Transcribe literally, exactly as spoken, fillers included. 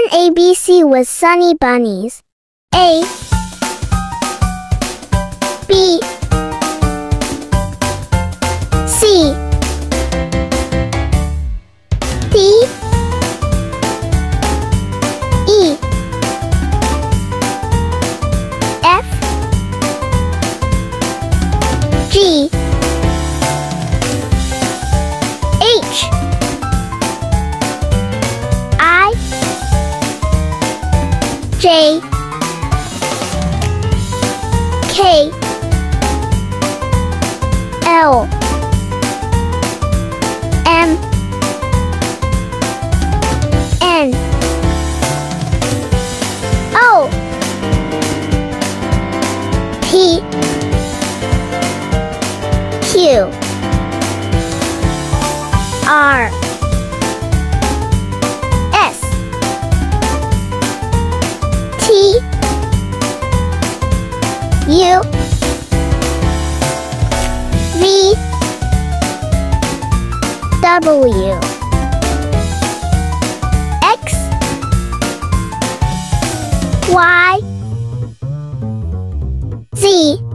Learn A B C with Sunny Bunnies. A B C D E F G H I J K L M N O P Q R S T U V W X Y Z